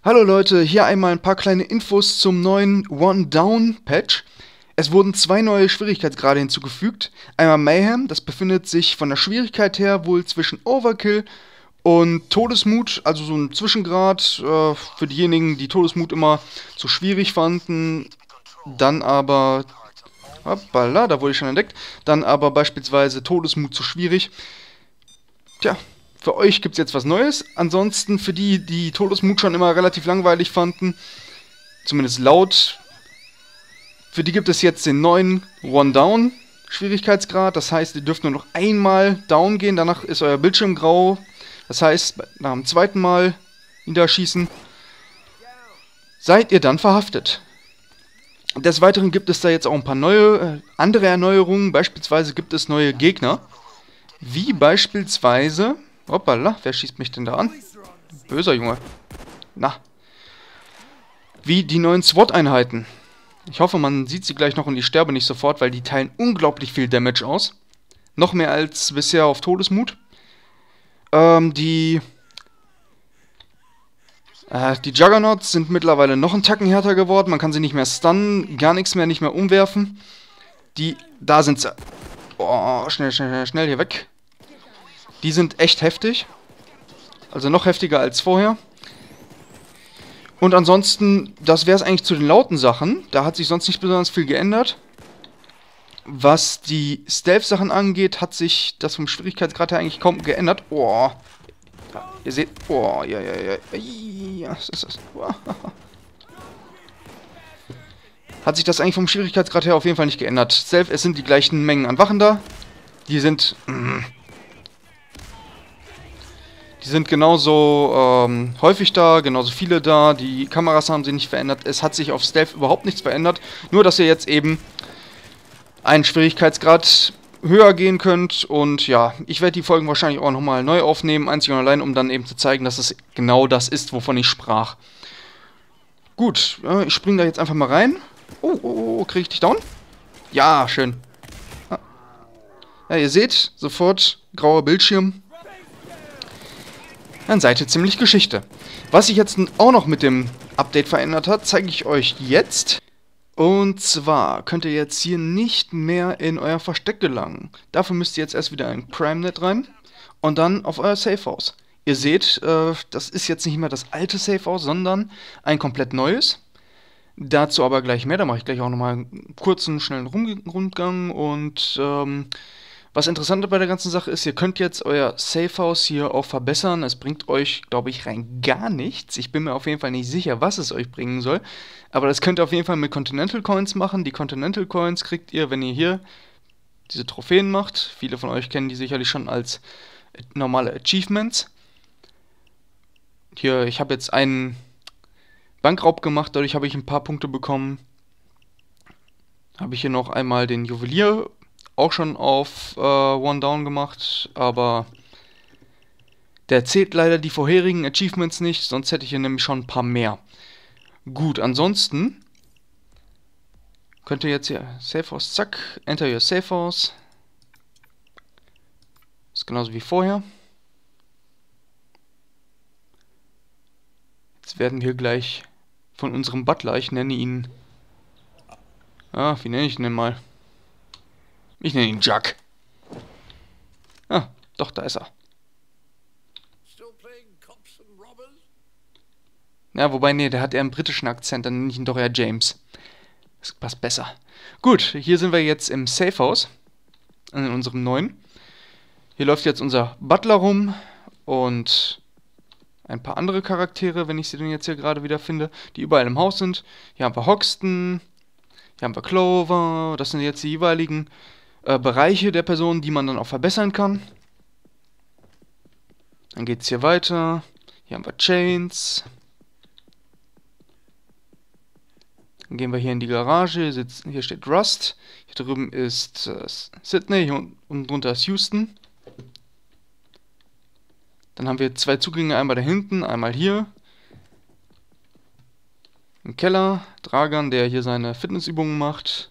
Hallo Leute, hier einmal ein paar kleine Infos zum neuen One-Down-Patch. Es wurden zwei neue Schwierigkeitsgrade hinzugefügt. Einmal Mayhem, das befindet sich von der Schwierigkeit her wohl zwischen Overkill und Todesmut, also so ein Zwischengrad für diejenigen, die Todesmut immer zu schwierig fanden. Dann aber, hoppala, da wurde ich schon entdeckt, dann aber beispielsweise Todesmut zu schwierig. Tja, für euch gibt es jetzt was Neues. Ansonsten für die, die Todesmut schon immer relativ langweilig fanden, zumindest laut, für die gibt es jetzt den neuen One-Down Schwierigkeitsgrad. Das heißt, ihr dürft nur noch einmal down gehen, danach ist euer Bildschirm grau. Das heißt, nach dem zweiten Mal niederschießen, seid ihr dann verhaftet. Des Weiteren gibt es da jetzt auch ein paar neue, andere Erneuerungen. Beispielsweise gibt es neue Gegner. Wie beispielsweise... Hoppala, wer schießt mich denn da an? Böser Junge. Na. Wie die neuen SWAT-Einheiten. Ich hoffe, man sieht sie gleich noch und ich sterbe nicht sofort, weil die teilen unglaublich viel Damage aus. Noch mehr als bisher auf Todesmut. Die Juggernauts sind mittlerweile noch einen Tacken härter geworden. Man kann sie nicht mehr stunnen, gar nichts mehr, nicht mehr umwerfen. Da sind sie. Oh, schnell hier weg. Die sind echt heftig. Also noch heftiger als vorher. Und ansonsten, das wäre es eigentlich zu den lauten Sachen. Da hat sich sonst nicht besonders viel geändert. Was die Stealth-Sachen angeht, hat sich das vom Schwierigkeitsgrad her eigentlich kaum geändert. Oh. Ja, ihr seht. Oh, ja. Was ist das? Oh. Hat sich das eigentlich vom Schwierigkeitsgrad her auf jeden Fall nicht geändert. Stealth, es sind die gleichen Mengen an Wachen da. Die sind genauso häufig da, genauso viele da. Die Kameras haben sich nicht verändert. Es hat sich auf Stealth überhaupt nichts verändert. Nur, dass ihr jetzt eben einen Schwierigkeitsgrad höher gehen könnt. Und ja, ich werde die Folgen wahrscheinlich auch nochmal neu aufnehmen. Einzig und allein, um dann eben zu zeigen, dass es genau das ist, wovon ich sprach. Gut, ich springe da jetzt einfach mal rein. Oh, kriege ich dich down? Ja, schön. Ja, ihr seht, sofort grauer Bildschirm. Dann seid ihr ziemlich Geschichte. Was sich jetzt auch noch mit dem Update verändert hat, zeige ich euch jetzt. Und zwar könnt ihr jetzt hier nicht mehr in euer Versteck gelangen. Dafür müsst ihr jetzt erst wieder in PrimeNet rein und dann auf euer Safehouse. Ihr seht, das ist jetzt nicht mehr das alte Safehouse, sondern ein komplett neues. Dazu aber gleich mehr, da mache ich gleich auch nochmal einen kurzen, schnellen Rundgang und was interessant bei der ganzen Sache ist, ihr könnt jetzt euer Safehouse hier auch verbessern. Es bringt euch, glaube ich, rein gar nichts. Ich bin mir auf jeden Fall nicht sicher, was es euch bringen soll. Aber das könnt ihr auf jeden Fall mit Continental Coins machen. Die Continental Coins kriegt ihr, wenn ihr hier diese Trophäen macht. Viele von euch kennen die sicherlich schon als normale Achievements. Hier, ich habe jetzt einen Bankraub gemacht, dadurch habe ich ein paar Punkte bekommen. Habe ich hier noch einmal den Juwelier auch schon auf One Down gemacht, aber der zählt leider die vorherigen Achievements nicht, sonst hätte ich hier nämlich schon ein paar mehr. Gut, ansonsten könnt ihr jetzt hier Safehouse, zack, enter your Safehouse. Ist genauso wie vorher. Jetzt werden wir gleich von unserem Butler, ich nenne ihn, wie nenne ich ihn denn mal? Ich nenne ihn Jack. Ah, doch, da ist er. Ja, wobei, nee, der hat eher einen britischen Akzent, dann nenne ich ihn doch eher James. Das passt besser. Gut, hier sind wir jetzt im Safehouse. In unserem neuen. Hier läuft jetzt unser Butler rum und ein paar andere Charaktere, wenn ich sie denn jetzt hier gerade wieder finde, die überall im Haus sind. Hier haben wir Hoxton, hier haben wir Clover, das sind jetzt die jeweiligen Bereiche der Person, die man dann auch verbessern kann. Dann geht es hier weiter. Hier haben wir Chains. Dann gehen wir hier in die Garage. Hier steht Rust. Hier drüben ist Sydney. Hier unten drunter ist Houston. Dann haben wir zwei Zugänge. Einmal da hinten, einmal hier. Im Keller. Dragan, der hier seine Fitnessübungen macht.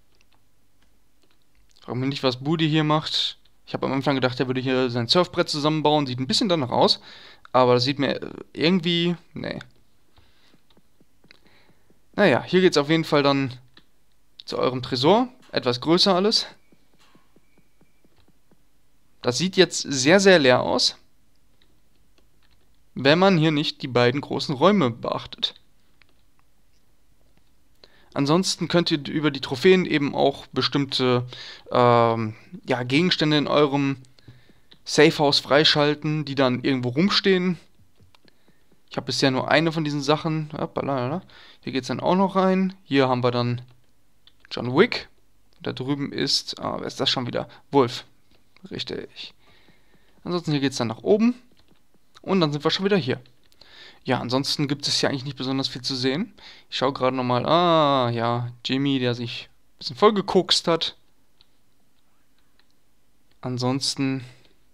Frag mich nicht, was Budi hier macht. Ich habe am Anfang gedacht, er würde hier sein Surfbrett zusammenbauen. Sieht ein bisschen danach aus. Aber das sieht mir irgendwie... Nee. Naja, hier geht's auf jeden Fall dann zu eurem Tresor. Etwas größer alles. Das sieht jetzt sehr, sehr leer aus, wenn man hier nicht die beiden großen Räume beachtet. Ansonsten könnt ihr über die Trophäen eben auch bestimmte ja, Gegenstände in eurem Safehouse freischalten, die dann irgendwo rumstehen. Ich habe bisher nur eine von diesen Sachen. Hier geht es dann auch noch rein. Hier haben wir dann John Wick. Da drüben ist, wer ist das schon wieder? Wolf. Richtig. Ansonsten hier geht es dann nach oben. Und dann sind wir schon wieder hier. Ja, ansonsten gibt es hier eigentlich nicht besonders viel zu sehen. Ich schaue gerade nochmal. Ah, ja, Jimmy, der sich ein bisschen vollgekokst hat. Ansonsten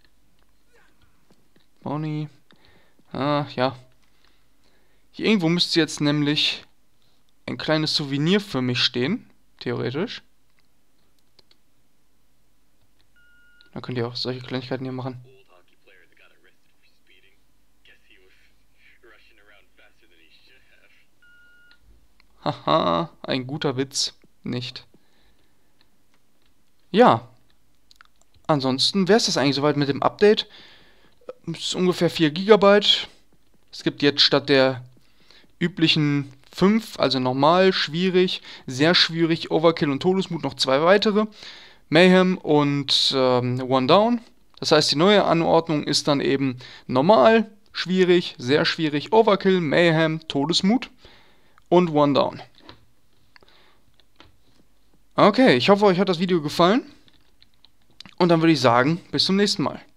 Bonnie. Ah, ja. Hier irgendwo müsste jetzt nämlich ein kleines Souvenir für mich stehen. Theoretisch. Dann könnt ihr auch solche Kleinigkeiten hier machen. Haha, ein guter Witz. Nicht. Ja. Ansonsten wäre es das eigentlich soweit mit dem Update. Es ist ungefähr 4 GB. Es gibt jetzt statt der üblichen 5, also normal, schwierig, sehr schwierig, Overkill und Todesmut noch 2 weitere. Mayhem und One Down. Das heißt, die neue Anordnung ist dann eben normal, schwierig, sehr schwierig, Overkill, Mayhem, Todesmut und One Down. Okay, ich hoffe, euch hat das Video gefallen. Und dann würde ich sagen, bis zum nächsten Mal.